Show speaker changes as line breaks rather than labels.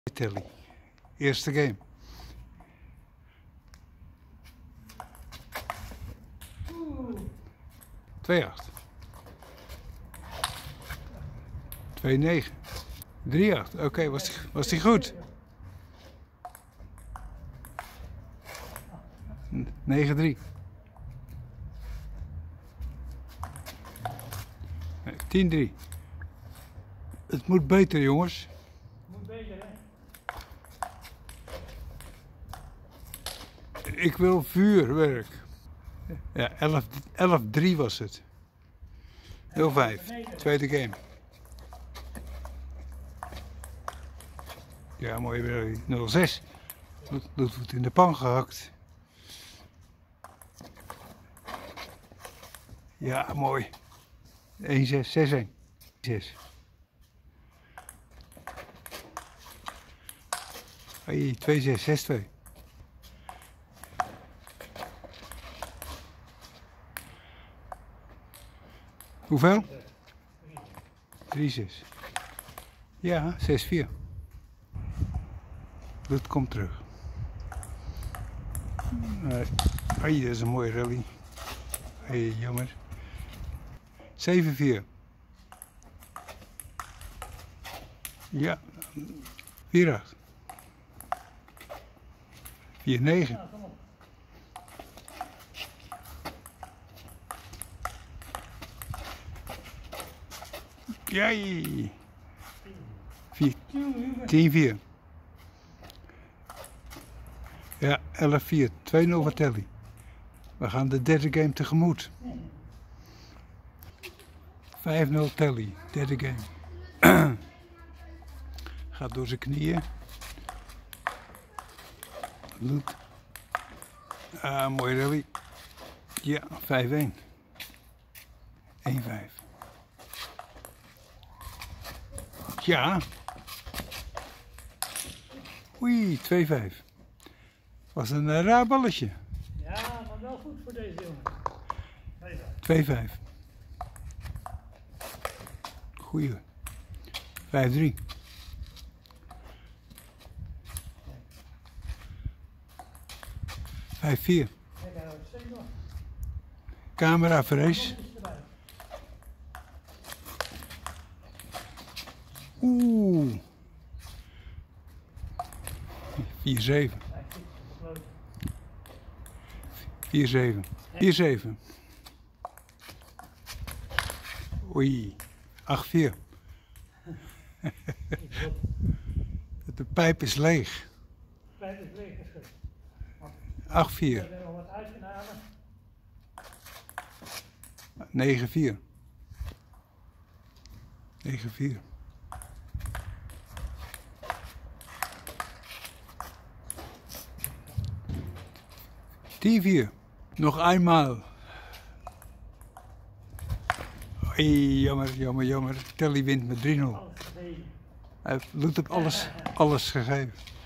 Tilly. Eerste game. Twee 8. 2 9. 3 8. Oké, was die goed? 9 3. 10 3. Het moet beter, jongens.
Moet beter, hè?
Ik wil vuurwerk. Ja, 11 3 was het. 05. Tweede game. Ja, mooi weer. 06. Dat wordt in de pan gehakt. Ja, mooi. 1 6 6 1. 6. Hey, 2 6 6 2. Hoeveel? 3 6. Ja, 6 4. Dat komt terug. Hey, dat is een mooie rally. Hey, jammer. 7 4. Ja, 4 8. 4 9.
Ja, kom op.
Jai. 10 4. Ja, 11 4. 2-0 voor Telly. We gaan de derde game tegemoet. 5-0 Telly, derde game. Gaat door zijn knieën. Loot. Mooi rally. Ja, 5-1. 1-5. Ja. Oei, 2-5. Was een raar balletje.
Ja, maar wel goed voor deze jongen.
2-5. Goeie. 5-3. Vijf 4. Camera vrees. Oeh. 4 7. 4 7. 4 7. Oei. 8 4. De pijp is leeg.
De pijp is leeg, is goed.
8 4.
Ik heb nog wat uit kunnen halen.
9 4. 9 4. Die 4. Nog eenmaal. Hey, jammer, jammer, jammer. Telly wint met 3-0.
Alles gegeven.
Hij heeft op alles gegeven.